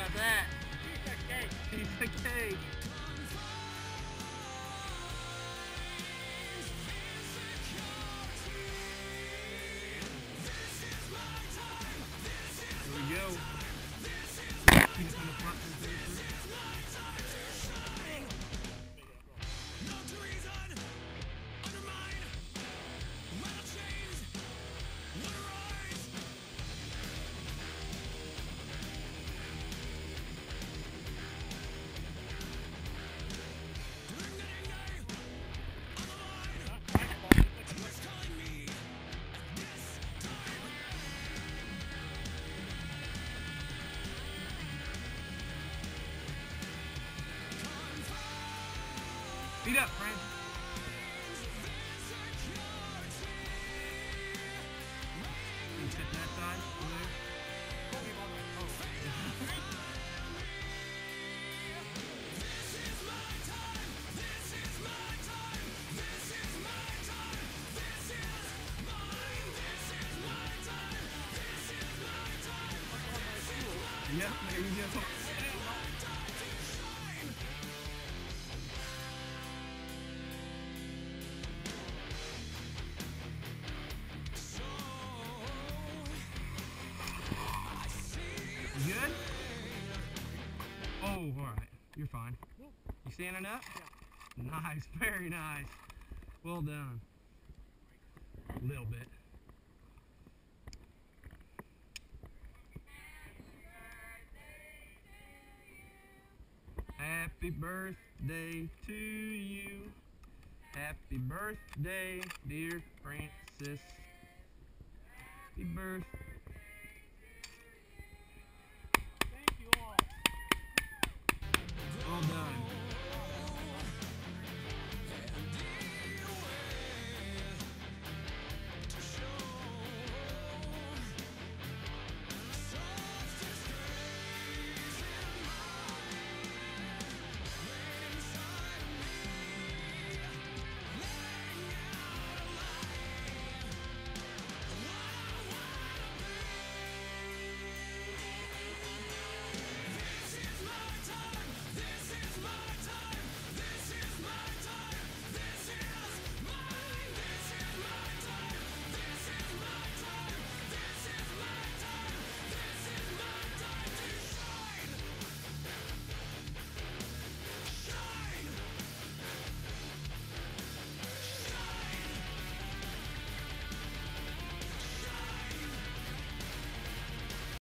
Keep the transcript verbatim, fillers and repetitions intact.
about that? Piece of cake. Piece of cake. Here we go. Keep it on the front and center. Beat up, Frank. You sit that side over there. Yep, there you go. You good? Oh, alright. You're fine. You standing up? Yeah. Nice, very nice. Well done. A little bit. Happy birthday to you. Happy birthday, dear Francis. Happy birthday.